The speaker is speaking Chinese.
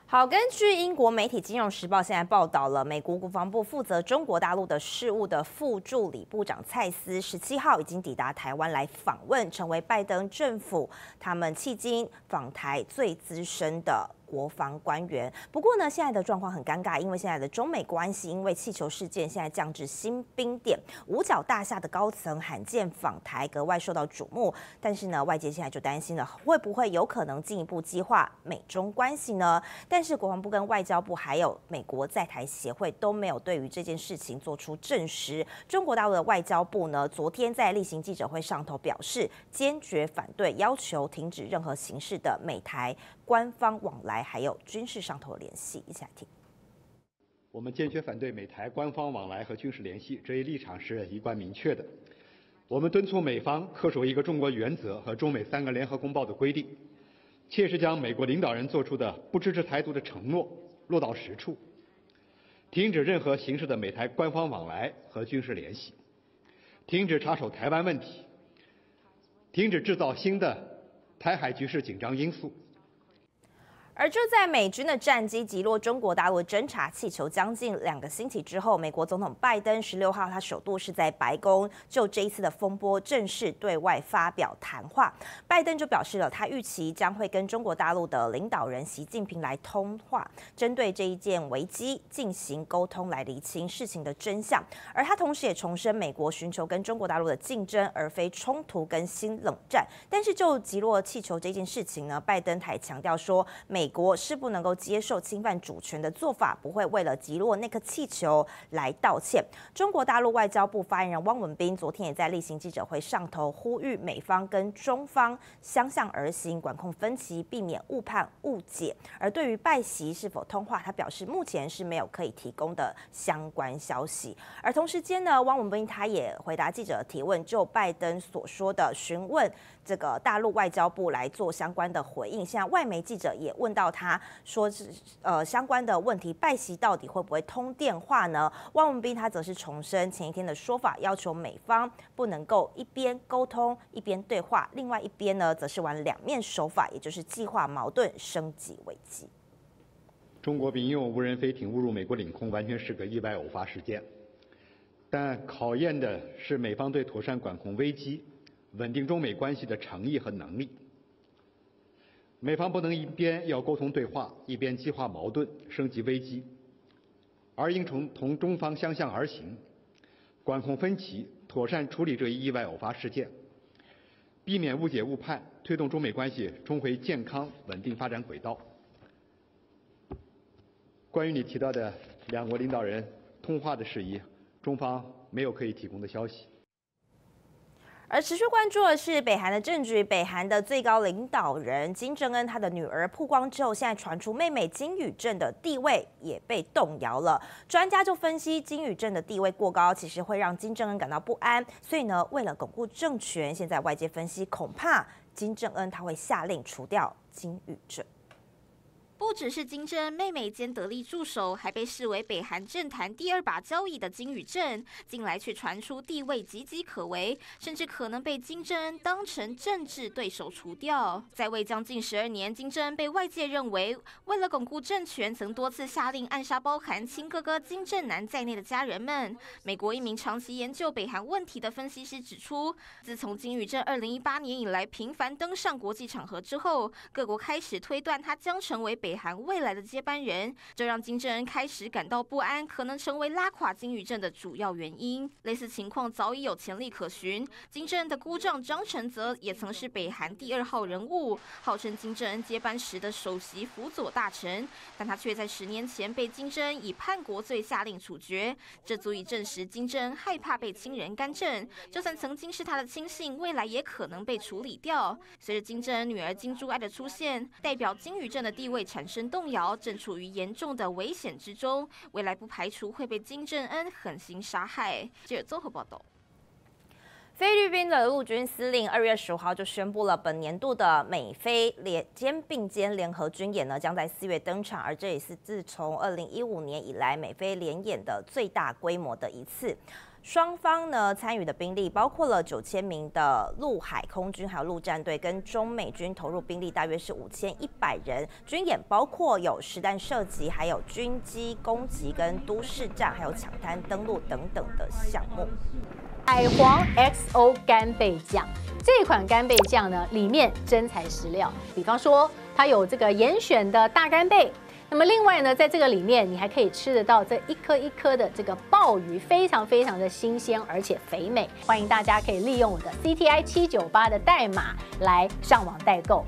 好，根据英国媒体《金融时报》现在报道了，美国国防部负责中国大陆的事务的副助理部长蔡斯17号已经抵达台湾来访问，成为拜登政府他们迄今访台最资深的国防官员。不过呢，现在的状况很尴尬，因为现在的中美关系因为气球事件现在降至新冰点，五角大厦的高层罕见访台，格外受到瞩目。但是呢，外界现在就担心了，会不会有可能进一步激化美中关系呢？但是国防部跟外交部还有美国在台协会都没有对于这件事情做出证实。中国大陆的外交部呢，昨天在例行记者会上头表示，坚决反对要求停止任何形式的美台官方往来，还有军事上头的联系。一起来听。 我们坚决反对美台官方往来和军事联系，这一立场是一贯明确的。我们敦促美方恪守一个中国原则和中美3个联合公报的规定，切实将美国领导人做出的不支持台独的承诺落到实处，停止任何形式的美台官方往来和军事联系，停止插手台湾问题，停止制造新的台海局势紧张因素。 而就在美军的战机击落中国大陆侦察气球将近2个星期之后，美国总统拜登16号他首度是在白宫就这一次的风波正式对外发表谈话。拜登就表示了，他预期将会跟中国大陆的领导人习近平来通话，针对这一件危机进行沟通，来厘清事情的真相。而他同时也重申，美国寻求跟中国大陆的竞争，而非冲突跟新冷战。但是就击落气球这件事情呢，拜登还强调说，美国是不能够接受侵犯主权的做法，不会为了击落那颗气球来道歉。中国大陆外交部发言人汪文斌昨天也在例行记者会上头呼吁美方跟中方相向而行，管控分歧，避免误判误解。而对于拜习是否通话，他表示目前是没有可以提供的相关消息。而同时间呢，汪文斌他也回答记者的提问，就拜登所说的询问这个大陆外交部来做相关的回应。现在外媒记者也问到他说是相关的问题，拜习到底会不会通电话呢？汪文斌他则是重申前一天的说法，要求美方不能够一边沟通一边对话，另外一边呢则是玩两面手法，也就是激化矛盾，升级危机。 中国民用无人飞艇误入美国领空，完全是个意外偶发事件，但考验的是美方对妥善管控危机、稳定中美关系的诚意和能力。美方不能一边要沟通对话，一边激化矛盾、升级危机，而应同中方相向而行，管控分歧，妥善处理这一意外偶发事件，避免误解误判，推动中美关系重回健康稳定发展轨道。关于你提到的两国领导人通话的事宜，中方没有可以提供的消息。 而持续关注的是北韩的政局，北韩的最高领导人金正恩他的女儿曝光之后，现在传出妹妹金宇镇的地位也被动摇了。专家就分析，金宇镇的地位过高，其实会让金正恩感到不安，所以呢，为了巩固政权，现在外界分析，恐怕金正恩他会下令除掉金宇镇。 不只是金正恩妹妹兼得力助手，还被视为北韩政坛第2把交椅的金宇镇，近来却传出地位岌岌可危，甚至可能被金正恩当成政治对手除掉。在位将近12年，金正恩被外界认为为了巩固政权，曾多次下令暗杀包含亲哥哥金正男在内的家人们。美国一名长期研究北韩问题的分析师指出，自从金宇镇2018年以来频繁登上国际场合之后，各国开始推断他将成为北韩未来的接班人，这让金正恩开始感到不安，可能成为拉垮金宇镇的主要原因。类似情况早已有前例可循，金正恩的姑丈张承泽也曾是北韩第2号人物，号称金正恩接班时的首席辅佐大臣，但他却在10年前被金正恩以叛国罪下令处决，这足以证实金正恩害怕被亲人干政，就算曾经是他的亲信，未来也可能被处理掉。随着金正恩女儿金珠爱的出现，代表金宇镇的地位产生动摇，正处于严重的危险之中，未来不排除会被金正恩狠心杀害。记者综合报道。 菲律宾的陆军司令2月15号就宣布了，本年度的美菲并肩联合军演呢，将在4月登场，而这也是自从2015年以来美菲联演的最大规模的一次。双方呢参与的兵力包括了9000名的陆海空军，还有陆战队，跟中美军投入兵力大约是5100人。军演包括有实弹射击，还有军机攻击、跟都市战，还有抢滩登陆等等的项目。 海皇 XO 干贝酱这款干贝酱呢，里面真材实料，比方说它有这个严选的大干贝。那么另外呢，在这个里面，你还可以吃得到这一颗一颗的这个鲍鱼，非常非常的新鲜，而且肥美。欢迎大家可以利用我的 CTI798的代码来上网代购。